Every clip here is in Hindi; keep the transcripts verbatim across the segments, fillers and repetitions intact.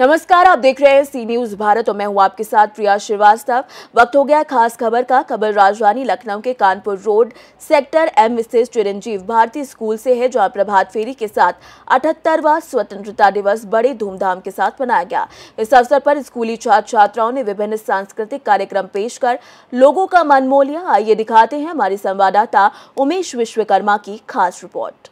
नमस्कार, आप देख रहे हैं सी न्यूज भारत और मैं हूं आपके साथ प्रिया श्रीवास्तव। वक्त हो गया खास खबर का। खबर राजधानी लखनऊ के कानपुर रोड सेक्टर एम स्थित चिरंजीव भारती स्कूल से है, जहां प्रभात फेरी के साथ अठहत्तरवां स्वतंत्रता दिवस बड़े धूमधाम के साथ मनाया गया। इस अवसर पर स्कूली छात्र छात्राओं ने विभिन्न सांस्कृतिक कार्यक्रम पेश कर लोगों का मन मोह लिया। आइए दिखाते हैं हमारी संवाददाता उमेश विश्वकर्मा की खास रिपोर्ट।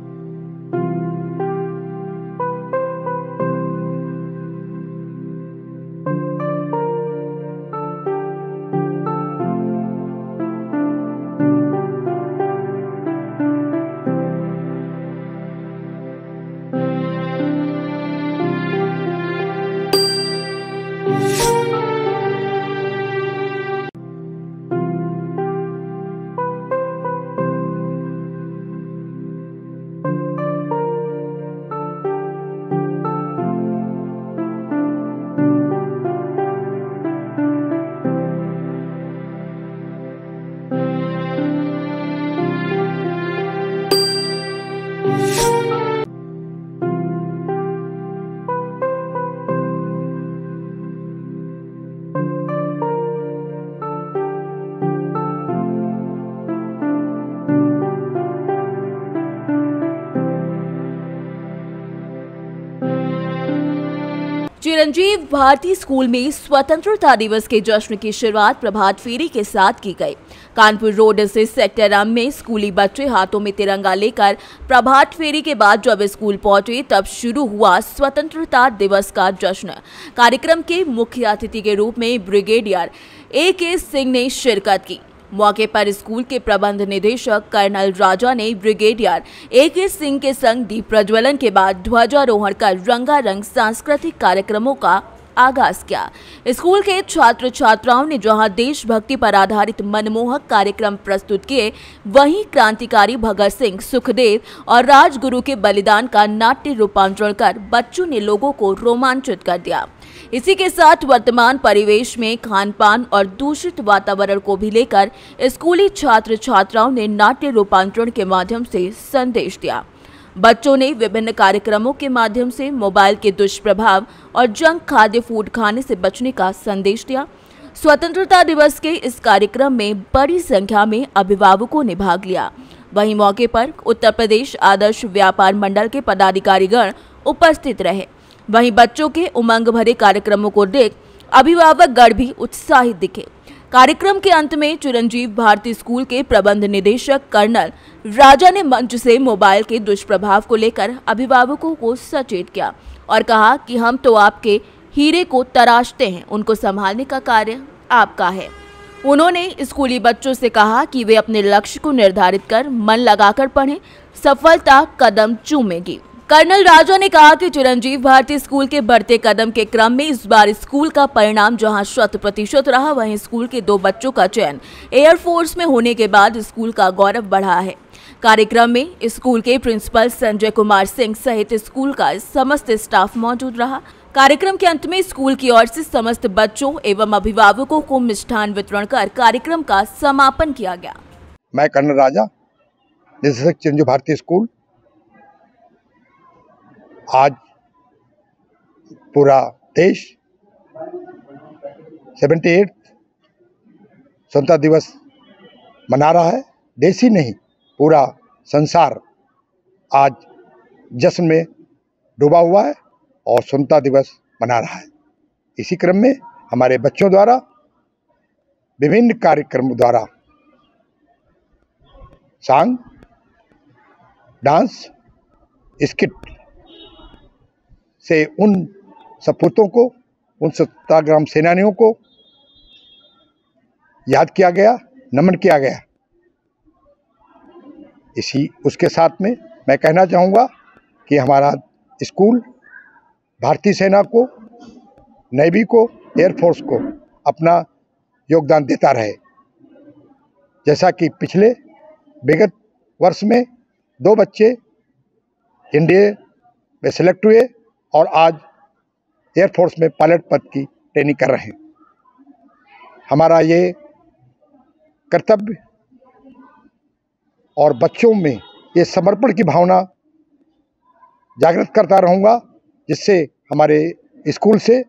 चिरंजीव भारती स्कूल में स्वतंत्रता दिवस के जश्न की शुरुआत प्रभात फेरी के साथ की गई। कानपुर रोड से सेक्टर एम में स्कूली बच्चे हाथों में तिरंगा लेकर प्रभात फेरी के बाद जब स्कूल पहुंचे तब शुरू हुआ स्वतंत्रता दिवस का जश्न। कार्यक्रम के मुख्य अतिथि के रूप में ब्रिगेडियर ए के सिंह ने शिरकत की। मौके पर स्कूल के प्रबंध निदेशक कर्नल राजा ने ब्रिगेडियर ए के सिंह के संग दीप प्रज्वलन के बाद ध्वजारोहण कर रंगारंग सांस्कृतिक कार्यक्रमों का आगाज किया। स्कूल के छात्र छात्राओं ने जहां देशभक्ति पर आधारित मनमोहक कार्यक्रम प्रस्तुत किए, वहीं क्रांतिकारी भगत सिंह, सुखदेव और राजगुरु के बलिदान का नाट्य रूपांतरण कर बच्चों ने लोगों को रोमांचित कर दिया। इसी के साथ वर्तमान परिवेश में खान पान और दूषित वातावरण को भी लेकर स्कूली छात्र छात्राओं ने नाट्य रूपांतरण के माध्यम से संदेश दिया। बच्चों ने विभिन्न कार्यक्रमों के माध्यम से मोबाइल के दुष्प्रभाव और जंक खाद्य फूड खाने से बचने का संदेश दिया। स्वतंत्रता दिवस के इस कार्यक्रम में बड़ी संख्या में अभिभावकों ने भाग लिया। वहीं मौके पर उत्तर प्रदेश आदर्श व्यापार मंडल के पदाधिकारीगण उपस्थित रहे। वहीं बच्चों के उमंग भरे कार्यक्रमों को देख अभिभावक गण भी उत्साहित दिखे। कार्यक्रम के अंत में चिरंजीव भारती स्कूल के प्रबंध निदेशक कर्नल राजा ने मंच से मोबाइल के दुष्प्रभाव को लेकर अभिभावकों को सचेत किया और कहा कि हम तो आपके हीरे को तराशते हैं, उनको संभालने का कार्य आपका है। उन्होंने स्कूली बच्चों से कहा कि वे अपने लक्ष्य को निर्धारित कर मन लगाकर पढ़ें, सफलता कदम चूमेगी। कर्नल राजा ने कहा कि चिरंजीव भारती स्कूल के बढ़ते कदम के क्रम में इस बार स्कूल का परिणाम जहां शत प्रतिशत रहा, वहीं स्कूल के दो बच्चों का चयन एयरफोर्स में होने के बाद स्कूल का गौरव बढ़ा है। कार्यक्रम में स्कूल के प्रिंसिपल संजय कुमार सिंह सहित स्कूल का समस्त स्टाफ मौजूद रहा। कार्यक्रम के अंत में स्कूल की ओर से समस्त बच्चों एवं अभिभावकों को मिष्ठान वितरण कर कार्यक्रम का समापन किया गया। मैं कर्नल राजा, निदेशक चिरंजीव भारती स्कूल। आज पूरा देश अठहत्तरवां स्वतंत्रता दिवस मना रहा है। देश ही नहीं, पूरा संसार आज जश्न में डूबा हुआ है और स्वतंत्रता दिवस मना रहा है। इसी क्रम में हमारे बच्चों द्वारा विभिन्न कार्यक्रमों द्वारा सॉन्ग, डांस, स्किट से उन सपूतों को, उन सत्याग्रह सेनानियों को याद किया गया, नमन किया गया। इसी उसके साथ में मैं कहना चाहूँगा कि हमारा स्कूल भारतीय सेना को, नेवी को, एयरफोर्स को अपना योगदान देता रहे। जैसा कि पिछले विगत वर्ष में दो बच्चे इंडिया में सेलेक्ट हुए और आज एयरफोर्स में पायलट पद की ट्रेनिंग कर रहे हैं। हमारा ये कर्तव्य और बच्चों में ये समर्पण की भावना जागृत करता रहूँगा, जिससे हमारे स्कूल से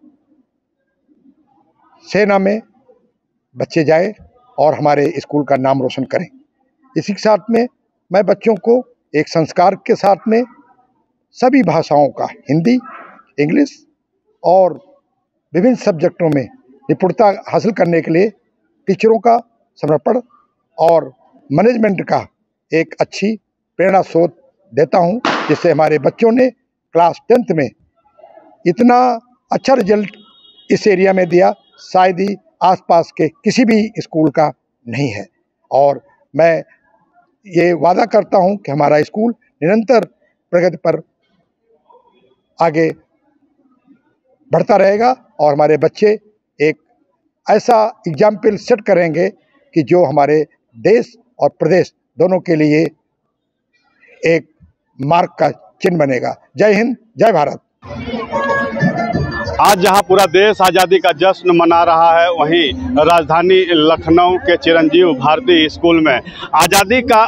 सेना में बच्चे जाए और हमारे स्कूल का नाम रोशन करें। इसी के साथ में मैं बच्चों को एक संस्कार के साथ में सभी भाषाओं का, हिंदी, इंग्लिश और विभिन्न सब्जेक्टों में निपुणता हासिल करने के लिए टीचरों का समर्पण और मैनेजमेंट का एक अच्छी प्रेरणा स्रोत देता हूं, जिससे हमारे बच्चों ने क्लास टेंथ में इतना अच्छा रिजल्ट इस एरिया में दिया, शायद ही आसपास के किसी भी स्कूल का नहीं है। और मैं ये वादा करता हूं कि हमारा स्कूल निरंतर प्रगति पर आगे बढ़ता रहेगा और हमारे बच्चे एक ऐसा एग्जाम्पल सेट करेंगे कि जो हमारे देश और प्रदेश दोनों के लिए एक मार्ग का चिन्ह बनेगा। जय हिंद, जय भारत। आज जहां पूरा देश आज़ादी का जश्न मना रहा है, वहीं राजधानी लखनऊ के चिरंजीव भारती स्कूल में आज़ादी का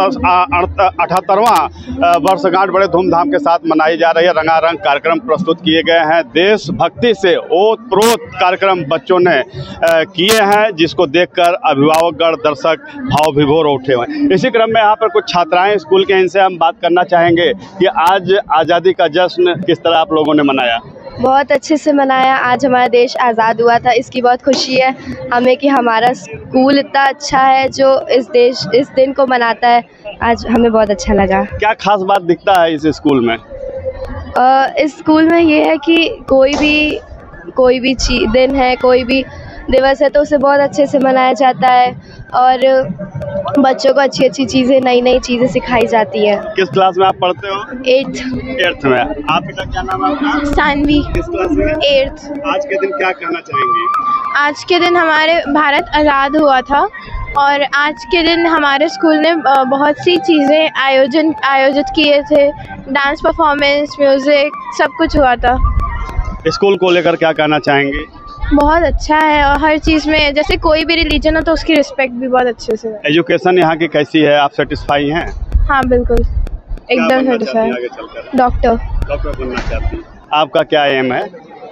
अठहत्तरवां वर्षगांठ बड़े धूमधाम के साथ मनाई जा रही है। रंगारंग कार्यक्रम प्रस्तुत किए गए हैं। देशभक्ति से ओत प्रोत कार्यक्रम बच्चों ने किए हैं, जिसको देखकर अभिभावकगण, दर्शक भाव विभोर उठे हुए हैं। इसी क्रम में यहाँ पर कुछ छात्राएँ स्कूल के, इनसे हम बात करना चाहेंगे कि आज आज़ादी का जश्न किस तरह आप लोगों ने मनाया। बहुत अच्छे से मनाया। आज हमारा देश आज़ाद हुआ था, इसकी बहुत खुशी है हमें कि हमारा स्कूल इतना अच्छा है जो इस देश इस दिन को मनाता है। आज हमें बहुत अच्छा लगा। क्या खास बात दिखता है इस स्कूल में? आ, इस स्कूल में ये है कि कोई भी कोई भी चीज दिन है, कोई भी दिवस है तो उसे बहुत अच्छे से मनाया जाता है और बच्चों को अच्छी अच्छी चीज़ें, नई नई चीज़ें सिखाई जाती है। किस क्लास में आप पढ़ते हो? एट्थ एट्थ में। आपका क्या नाम है आपका? सानवी। किस क्लास में? एट्थ। आज के दिन क्या कहना चाहेंगे? आज के दिन हमारे भारत आज़ाद हुआ था और आज के दिन हमारे स्कूल ने बहुत सी चीज़ें आयोजन आयोजित किए थे। डांस परफॉर्मेंस, म्यूज़िक, सब कुछ हुआ था। स्कूल को लेकर क्या कहना चाहेंगे? बहुत अच्छा है और हर चीज़ में, जैसे कोई भी रिलीजन हो तो उसकी रिस्पेक्ट भी बहुत अच्छे से है। एजुकेशन यहाँ की कैसी है? आप सेटिस्फाई हैं? हाँ बिल्कुल, एकदम सेटिस्फाई। डॉक्टर डॉक्टर बनना चाहती हैं। आपका क्या एम है?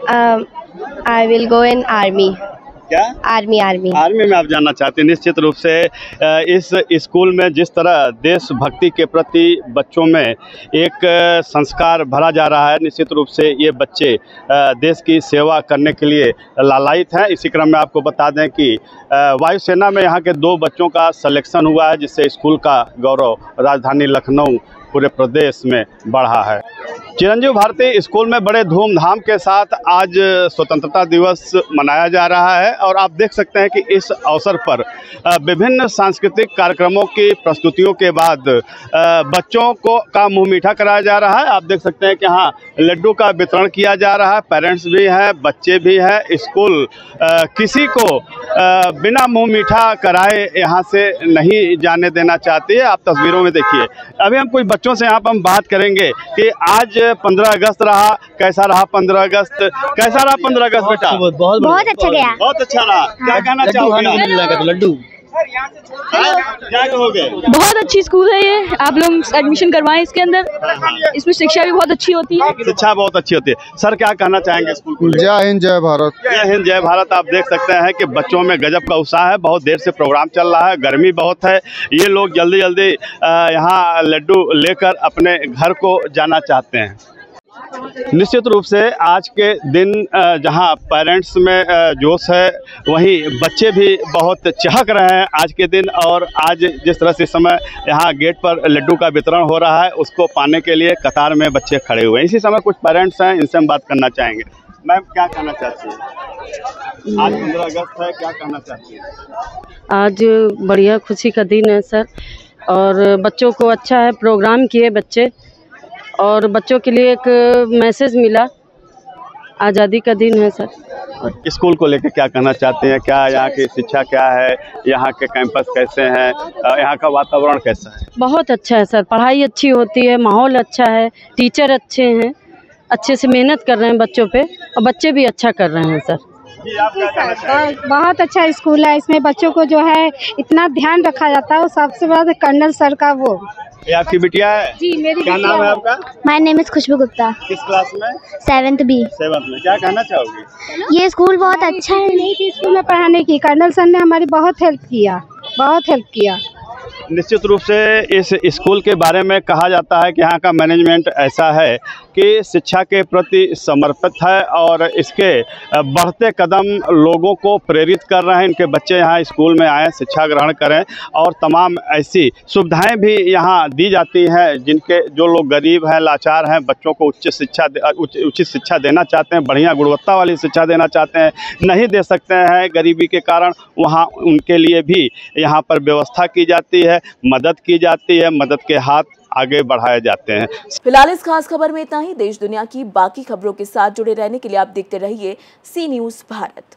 I will go in army. क्या? आर्मी। आर्मी आर्मी में आप जानना चाहते हैं। निश्चित रूप से इस स्कूल में जिस तरह देशभक्ति के प्रति बच्चों में एक संस्कार भरा जा रहा है, निश्चित रूप से ये बच्चे देश की सेवा करने के लिए लालायित हैं। इसी क्रम में आपको बता दें कि वायुसेना में यहाँ के दो बच्चों का सिलेक्शन हुआ है, जिससे स्कूल का गौरव राजधानी लखनऊ पूरे प्रदेश में बढ़ा है। चिरंजीव भारती स्कूल में बड़े धूमधाम के साथ आज स्वतंत्रता दिवस मनाया जा रहा है और आप देख सकते हैं कि इस अवसर पर विभिन्न सांस्कृतिक कार्यक्रमों की प्रस्तुतियों के बाद बच्चों को का मुंह मीठा कराया जा रहा है। आप देख सकते हैं कि हाँ, लड्डू का वितरण किया जा रहा है। पेरेंट्स भी हैं, बच्चे भी हैं। स्कूल किसी को बिना मुंह मीठा कराए यहाँ से नहीं जाने देना चाहती है। आप तस्वीरों में देखिए। अभी हम कुछ बच्चों से यहाँ पर हम बात करेंगे कि आज पंद्रह अगस्त रहा, कैसा रहा पंद्रह अगस्त? कैसा रहा पंद्रह अगस्त बेटा? बहुत बहुत अच्छा गया। बहुत अच्छा रहा। क्या कहना चाहोगे? लड्डू क्या कहोगे? बहुत अच्छी स्कूल है ये, आप लोग एडमिशन करवाएं इसके अंदर। इसमें शिक्षा भी बहुत अच्छी होती है। शिक्षा बहुत अच्छी होती है। सर क्या कहना चाहेंगे स्कूल को? जय हिंद, जय भारत। जय हिंद, जय भारत। आप देख सकते हैं कि बच्चों में गजब का उत्साह है। बहुत देर से प्रोग्राम चल रहा है, गर्मी बहुत है। ये लोग जल्दी जल्दी यहाँ लड्डू लेकर अपने घर को जाना चाहते हैं। निश्चित रूप से आज के दिन जहां पेरेंट्स में जोश है, वहीं बच्चे भी बहुत चहक रहे हैं आज के दिन। और आज जिस तरह से समय यहां गेट पर लड्डू का वितरण हो रहा है, उसको पाने के लिए कतार में बच्चे खड़े हुए हैं। इसी समय कुछ पेरेंट्स हैं, इनसे हम बात करना चाहेंगे। मैम क्या कहना चाहती हैं? आज पंद्रह अगस्त है, क्या कहना चाहती हैं? आज बढ़िया खुशी का दिन है सर, और बच्चों को अच्छा है, प्रोग्राम किए बच्चे, और बच्चों के लिए एक मैसेज मिला। आज़ादी का दिन है सर। स्कूल को लेकर क्या कहना चाहते हैं? क्या यहाँ की शिक्षा क्या है? यहाँ के कैंपस कैसे हैं? यहाँ का वातावरण कैसा है? बहुत अच्छा है सर, पढ़ाई अच्छी होती है, माहौल अच्छा है, टीचर अच्छे हैं, अच्छे से मेहनत कर रहे हैं बच्चों पे, और बच्चे भी अच्छा कर रहे हैं सर। जी, आप क्या कहना चाहेंगे? बहुत अच्छा स्कूल है। इसमें बच्चों को जो है इतना ध्यान रखा जाता है, वो सबसे बड़ा कर्नल सर का वो। ये आपकी बिटिया है? जी मेरी क्या नाम है आपका? My name is Khushboo Gupta, किस क्लास में? Seventh B. सेवंथ में। क्या कहना चाहोगी? ये स्कूल बहुत अच्छा है। नहीं थी स्कूल में पढ़ाने की, कर्नल सर ने हमारी बहुत हेल्प किया, बहुत हेल्प किया। निश्चित रूप से इस स्कूल के बारे में कहा जाता है कि यहाँ का मैनेजमेंट ऐसा है कि शिक्षा के प्रति समर्पित है और इसके बढ़ते कदम लोगों को प्रेरित कर रहे हैं। इनके बच्चे यहाँ स्कूल में आएँ, शिक्षा ग्रहण करें और तमाम ऐसी सुविधाएं भी यहाँ दी जाती हैं जिनके जो लोग गरीब हैं, लाचार हैं, बच्चों को उच्च शिक्षा उचित शिक्षा देना चाहते हैं, बढ़िया गुणवत्ता वाली शिक्षा देना चाहते हैं, नहीं दे सकते हैं गरीबी के कारण, वहाँ उनके लिए भी यहाँ पर व्यवस्था की जाती है, मदद की जाती है, मदद के हाथ आगे बढ़ाए जाते हैं। फिलहाल इस खास खबर में इतना ही। देश दुनिया की बाकी खबरों के साथ जुड़े रहने के लिए आप देखते रहिए सी न्यूज़ भारत।